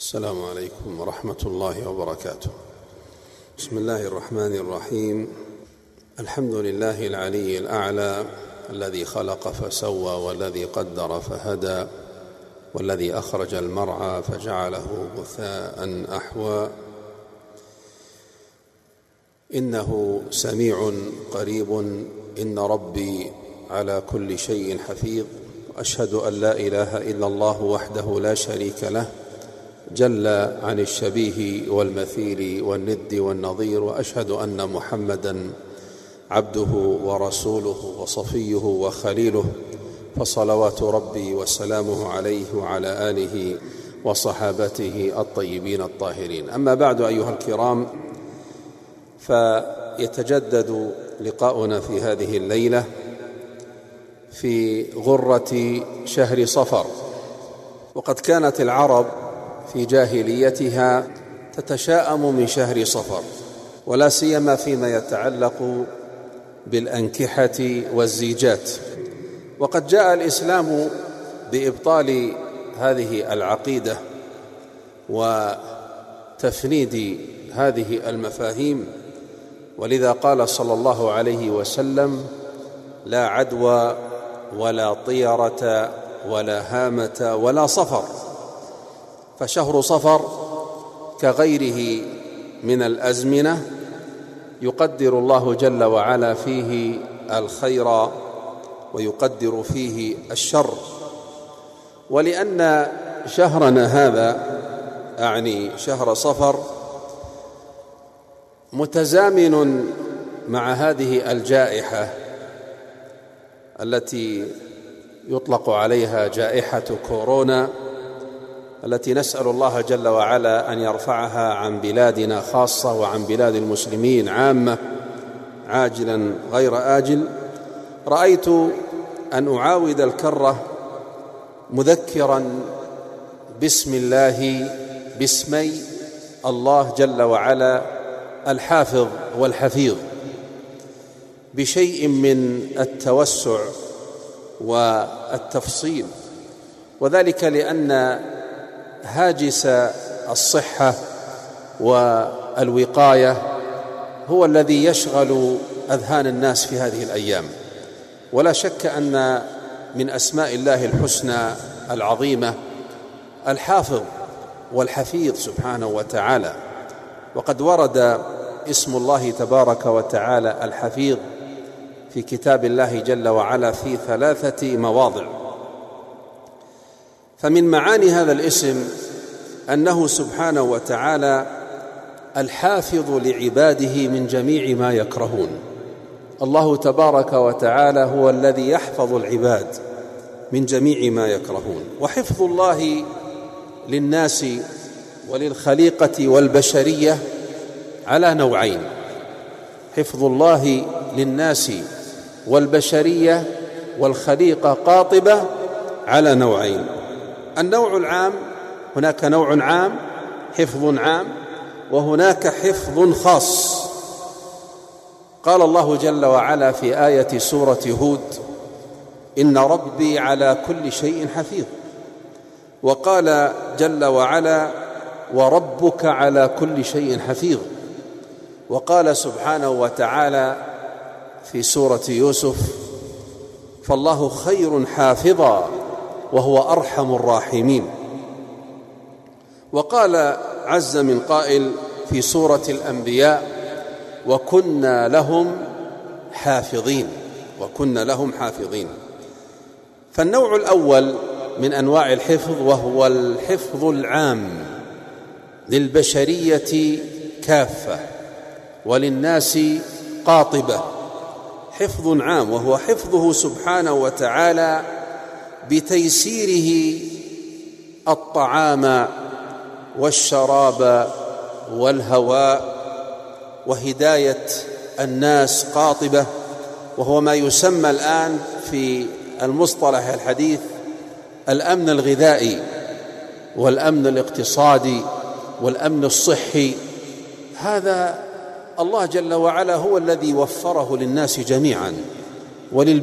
السلام عليكم ورحمة الله وبركاته. بسم الله الرحمن الرحيم. الحمد لله العلي الأعلى الذي خلق فسوى والذي قدر فهدى والذي أخرج المرعى فجعله غثاء أحوى. إنه سميع قريب إن ربي على كل شيء حفيظ. وأشهد أن لا إله إلا الله وحده لا شريك له جل عن الشبيه والمثيل والند والنظير. وأشهد أن محمدًا عبده ورسوله وصفيه وخليله، فصلوات ربي وسلامه عليه وعلى آله وصحابته الطيبين الطاهرين. أما بعد أيها الكرام، فيتجدد لقاؤنا في هذه الليلة في غرة شهر صفر. وقد كانت العرب في جاهليتها تتشاءم من شهر صفر، ولا سيما فيما يتعلق بالأنكحة والزيجات. وقد جاء الإسلام بإبطال هذه العقيدة وتفنيد هذه المفاهيم، ولذا قال صلى الله عليه وسلم: لا عدوى ولا طيرة ولا هامة ولا صفر. فشهر صفر كغيره من الأزمنة يقدر الله جل وعلا فيه الخير ويقدر فيه الشر. ولأن شهرنا هذا أعني شهر صفر متزامن مع هذه الجائحة التي يطلق عليها جائحة كورونا، التي نسأل الله جل وعلا أن يرفعها عن بلادنا خاصة وعن بلاد المسلمين عامة عاجلا غير آجل. رأيت أن أعاود الكرة مذكرا باسمي الله جل وعلا الحافظ والحفيظ بشيء من التوسع والتفصيل، وذلك لأن هاجس الصحة والوقاية هو الذي يشغل أذهان الناس في هذه الأيام. ولا شك أن من أسماء الله الحسنى العظيمة الحافظ والحفيظ سبحانه وتعالى. وقد ورد اسم الله تبارك وتعالى الحفيظ في كتاب الله جل وعلا في 3 مواضع. فمن معاني هذا الاسم أنه سبحانه وتعالى الحافظ لعباده من جميع ما يكرهون. الله تبارك وتعالى هو الذي يحفظ العباد من جميع ما يكرهون. وحفظ الله للناس وللخليقة والبشرية على نوعين: حفظ الله للناس والبشرية والخليقة قاطبة على نوعين. النوع العام، هناك نوع عام حفظ عام، وهناك حفظ خاص. قال الله جل وعلا في آية سورة هود: إن ربي على كل شيء حفيظ. وقال جل وعلا: وربك على كل شيء حفيظ. وقال سبحانه وتعالى في سورة يوسف: فالله خير حافظا وهو أرحم الراحمين. وقال عز من قائل في سورة الأنبياء: وكنا لهم حافظين. فالنوع الأول من أنواع الحفظ وهو الحفظ العام للبشرية كافة وللناس قاطبة. حفظ عام وهو حفظه سبحانه وتعالى بتيسيره الطعام والشراب والهواء، وهداية الناس قاطبة، وهو ما يسمى الآن في المصطلح الحديث الأمن الغذائي والأمن الاقتصادي والأمن الصحي. هذا الله جل وعلا هو الذي وفره للناس جميعا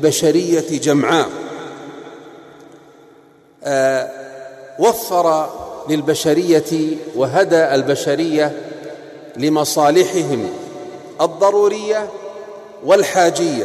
وللبشرية جمعاء. وفر للبشرية وهدى البشرية لمصالحهم الضرورية والحاجية،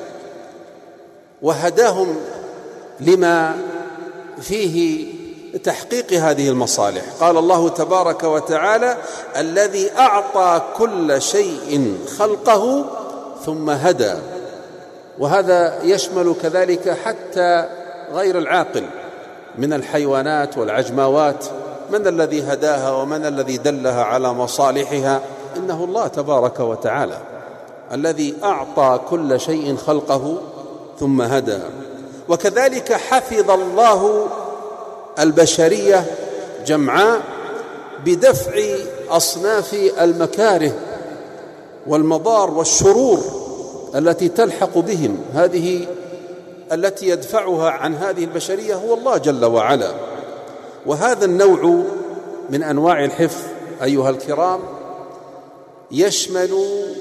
وهداهم لما فيه تحقيق هذه المصالح. قال الله تبارك وتعالى: الذي أعطى كل شيء خلقه ثم هدى. وهذا يشمل كذلك حتى غير العاقل من الحيوانات والعجماوات. من الذي هداها ومن الذي دلها على مصالحها؟ إنه الله تبارك وتعالى الذي أعطى كل شيء خلقه ثم هدى. وكذلك حفظ الله البشرية جمعاء بدفع أصناف المكاره والمضار والشرور التي تلحق بهم. هذه التي يدفعها عن هذه البشرية هو الله جل وعلا. وهذا النوع من أنواع الحفظ أيها الكرام يشمل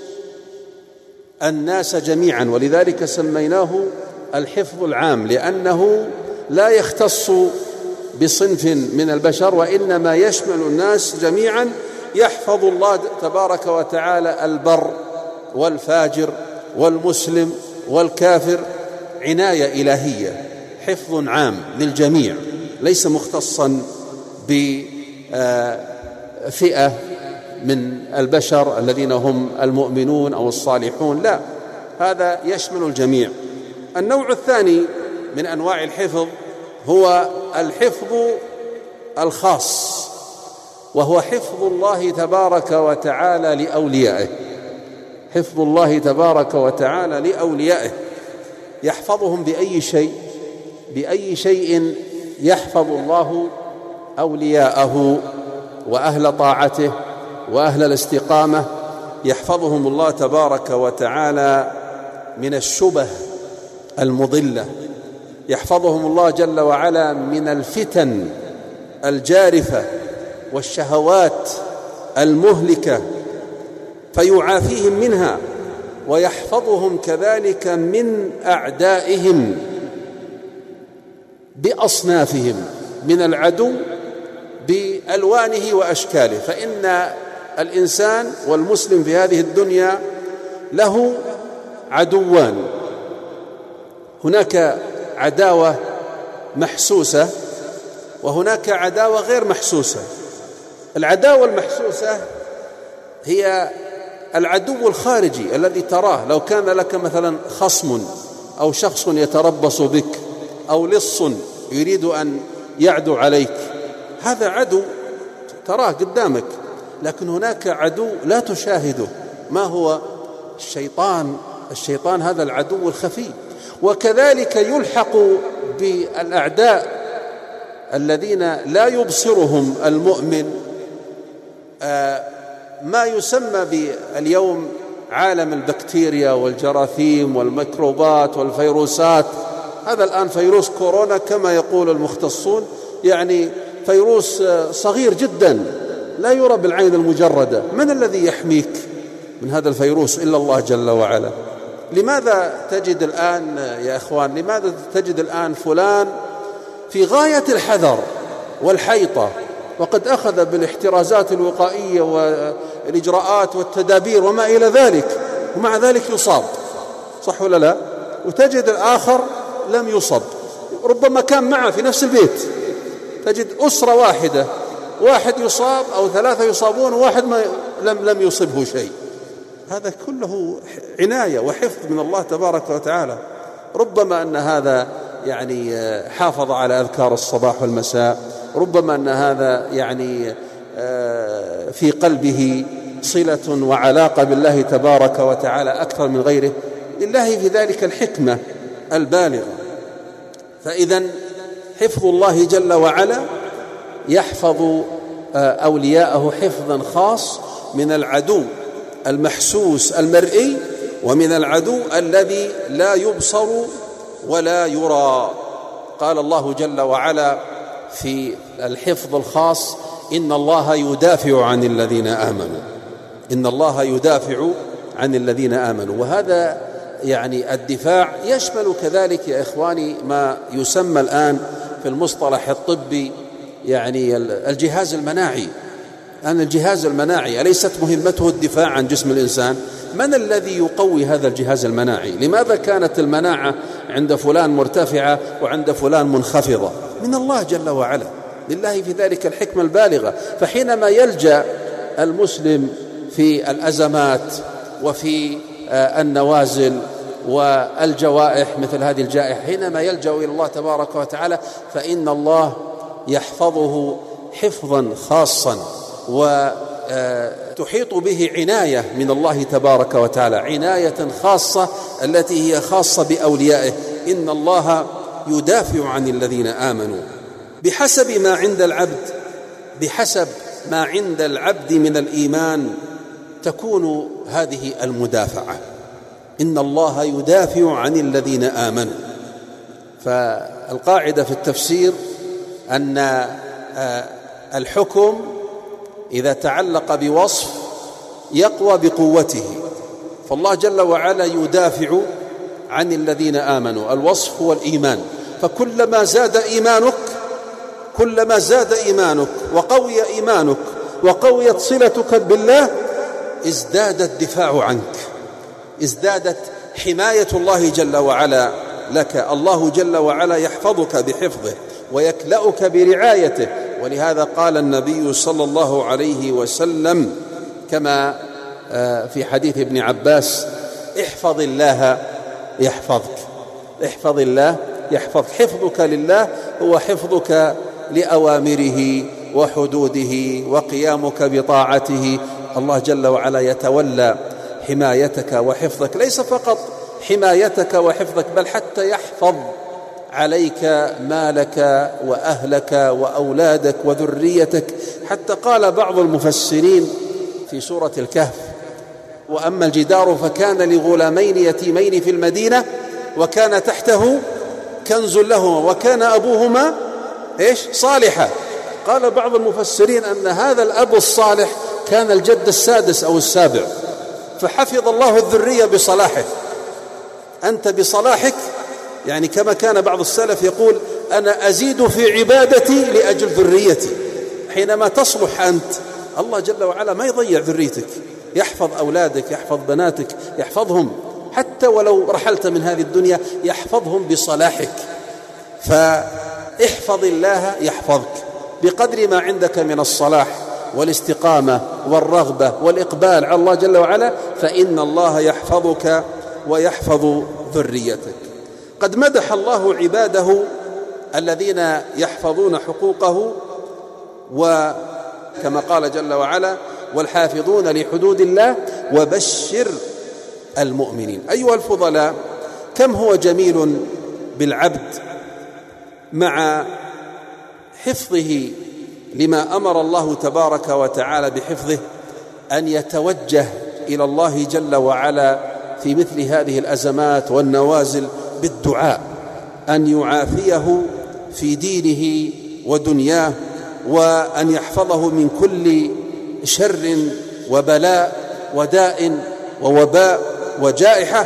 الناس جميعا، ولذلك سميناه الحفظ العام، لأنه لا يختص بصنف من البشر وإنما يشمل الناس جميعا. يحفظ الله تبارك وتعالى البر والفاجر والمسلم والكافر عناية إلهية، حفظ عام للجميع، ليس مختصا بفئة من البشر الذين هم المؤمنون أو الصالحون، لا، هذا يشمل الجميع. النوع الثاني من أنواع الحفظ هو الحفظ الخاص، وهو حفظ الله تبارك وتعالى لأوليائه. حفظ الله تبارك وتعالى لأوليائه، يحفظهم بأي شيء؟ بأي شيء يحفظ الله أولياءه وأهل طاعته وأهل الاستقامة؟ يحفظهم الله تبارك وتعالى من الشبه المضلة، يحفظهم الله جل وعلا من الفتن الجارفة والشهوات المهلكة فيعافيهم منها، ويحفظهم كذلك من أعدائهم بأصنافهم من العدو بألوانه وأشكاله. فإن الإنسان والمسلم في هذه الدنيا له عدوان، هناك عداوة محسوسة وهناك عداوة غير محسوسة. العداوة المحسوسة هي العدو الخارجي الذي تراه، لو كان لك مثلا خصم أو شخص يتربص بك أو لص يريد أن يعدو عليك، هذا عدو تراه قدامك. لكن هناك عدو لا تشاهده، ما هو؟ الشيطان. الشيطان هذا العدو الخفي. وكذلك يلحق بالأعداء الذين لا يبصرهم المؤمن ما يسمى باليوم عالم البكتيريا والجراثيم والميكروبات والفيروسات. هذا الآن فيروس كورونا كما يقول المختصون، يعني فيروس صغير جدا لا يرى بالعين المجردة. من الذي يحميك من هذا الفيروس إلا الله جل وعلا؟ لماذا تجد الآن يا إخوان، لماذا تجد الآن فلان في غاية الحذر والحيطة وقد أخذ بالاحترازات الوقائية والإجراءات والتدابير وما إلى ذلك، ومع ذلك يصاب، صح ولا لا؟ وتجد الآخر لم يصب، ربما كان معه في نفس البيت، تجد أسرة واحدة، واحد يصاب أو ثلاثة يصابون وواحد لم يصبه شيء. هذا كله عناية وحفظ من الله تبارك وتعالى. ربما أن هذا يعني حافظ على أذكار الصباح والمساء، ربما أن هذا يعني في قلبه صلة وعلاقة بالله تبارك وتعالى أكثر من غيره، لله في ذلك الحكمة البالغة. فإذا حفظ الله جل وعلا يحفظ أولياءه حفظا خاص من العدو المحسوس المرئي ومن العدو الذي لا يبصر ولا يرى. قال الله جل وعلا في الحفظ الخاص: إن الله يدافع عن الذين آمنوا. إن الله يدافع عن الذين آمنوا. وهذا يعني الدفاع يشمل كذلك يا إخواني ما يسمى الآن في المصطلح الطبي يعني الجهاز المناعي، أن الجهاز المناعي أليست مهمته الدفاع عن جسم الإنسان؟ من الذي يقوي هذا الجهاز المناعي؟ لماذا كانت المناعة عند فلان مرتفعة وعند فلان منخفضة؟ من الله جل وعلا، لله في ذلك الحكمة البالغة. فحينما يلجأ المسلم في الأزمات وفي النوازل والجوائح مثل هذه الجائحة، حينما يلجأ إلى الله تبارك وتعالى فإن الله يحفظه حفظا خاصا، وتحيط به عناية من الله تبارك وتعالى، عناية خاصة التي هي خاصة بأوليائه. إن الله يدافع عن الذين آمنوا بحسب ما عند العبد من الإيمان تكون هذه المدافعة. إن الله يدافع عن الذين آمنوا. فالقاعدة في التفسير أن الحكم إذا تعلق بوصف يقوى بقوته، فالله جل وعلا يدافع عن الذين آمنوا. الوصف هو الإيمان، فكلما زاد إيمانك وقوي إيمانك وقويت صلتك بالله ازداد الدفاع عنك، ازدادت حماية الله جل وعلا لك. الله جل وعلا يحفظك بحفظه ويكلأك برعايته. ولهذا قال النبي صلى الله عليه وسلم كما في حديث ابن عباس: احفظ الله يحفظك، احفظ الله يحفظك. حفظك لله هو حفظك لأوامره وحدوده وقيامك بطاعته. الله جل وعلا يتولى حمايتك وحفظك، ليس فقط حمايتك وحفظك بل حتى يحفظ عليك مالك وأهلك وأولادك وذريتك. حتى قال بعض المفسرين في سورة الكهف: وأما الجدار فكان لغلامين يتيمين في المدينة وكان تحته كنز لهما وكان أبوهما صالحا. قال بعض المفسرين أن هذا الأب الصالح كان الجد السادس أو السابع، فحفظ الله الذرية بصلاحه. أنت بصلاحك، يعني كما كان بعض السلف يقول: أنا أزيد في عبادتي لأجل ذريتي. حينما تصلح أنت، الله جل وعلا ما يضيع ذريتك، يحفظ أولادك، يحفظ بناتك، يحفظهم حتى ولو رحلت من هذه الدنيا، يحفظهم بصلاحك. فاحفظ الله يحفظك بقدر ما عندك من الصلاح والاستقامة والرغبة والإقبال على الله جل وعلا، فإن الله يحفظك ويحفظ ذريتك. قد مدح الله عباده الذين يحفظون حقوقه، وكما قال جل وعلا: والحافظون لحدود الله وبشر المؤمنين. أيها الفضلاء، كم هو جميل بالعبد مع حفظه لما أمر الله تبارك وتعالى بحفظه أن يتوجه إلى الله جل وعلا في مثل هذه الأزمات والنوازل بالدعاء، أن يعافيه في دينه ودنياه، وأن يحفظه من كل شر وبلاء وداء ووباء وجائحة.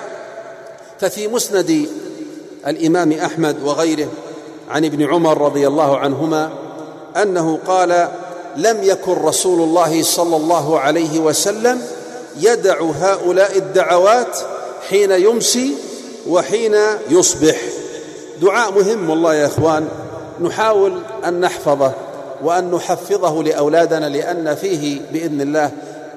ففي مسند الإمام أحمد وغيره عن ابن عمر رضي الله عنهما أنه قال: لم يكن رسول الله صلى الله عليه وسلم يدع هؤلاء الدعوات حين يمسي وحين يصبح. دعاء مهم والله يا إخوان، نحاول أن نحفظه وأن نحفظه لأولادنا، لأن فيه بإذن الله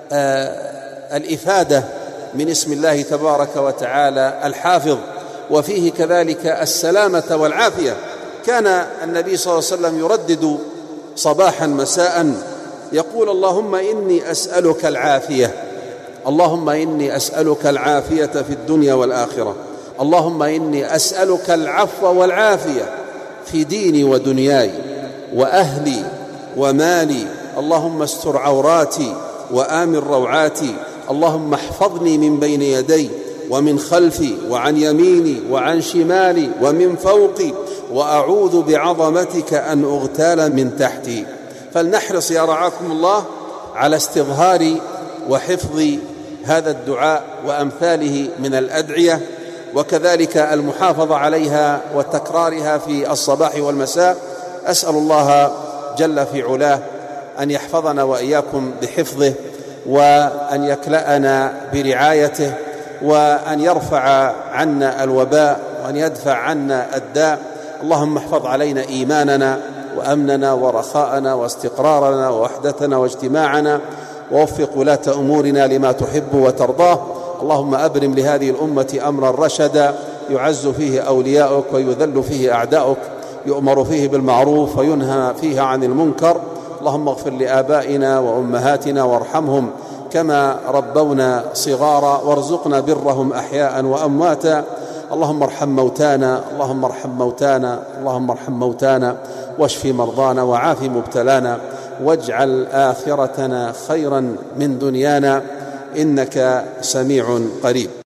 الإفادة من اسم الله تبارك وتعالى الحافظ، وفيه كذلك السلامة والعافية. كان النبي صلى الله عليه وسلم يردد صباحا مساء يقول: اللهم إني أسألك العافية، اللهم إني أسألك العافية في الدنيا والآخرة، اللهم إني أسألك العفو والعافية في ديني ودنياي وأهلي ومالي، اللهم استر عوراتي وآمن روعاتي، اللهم احفظني من بين يدي ومن خلفي وعن يميني وعن شمالي ومن فوقي، وأعوذ بعظمتك أن أغتال من تحتي. فلنحرص يا رعاكم الله على استظهار وحفظ هذا الدعاء وأمثاله من الأدعية، وكذلك المحافظة عليها وتكرارها في الصباح والمساء. أسأل الله جل في علاه أن يحفظنا وإياكم بحفظه، وأن يكلأنا برعايته، وأن يرفع عنا الوباء، وأن يدفع عنا الداء. اللهم احفظ علينا إيماننا وأمننا ورخاءنا واستقرارنا ووحدتنا واجتماعنا، ووفق ولاة أمورنا لما تحب وترضاه. اللهم أبرم لهذه الأمة أمرا رشدا يعز فيه أولياؤك ويذل فيه أعداؤك، يؤمر فيه بالمعروف وينهى فيه عن المنكر. اللهم اغفر لآبائنا وأمهاتنا وارحمهم كما ربونا صغارا، وارزقنا برهم أحياء وأمواتا. اللهم ارحم موتانا، اللهم ارحم موتانا، اللهم ارحم موتانا، واشف مرضانا وعاف مبتلانا، واجعل آخرتنا خيرا من دنيانا، إنك سميع قريب.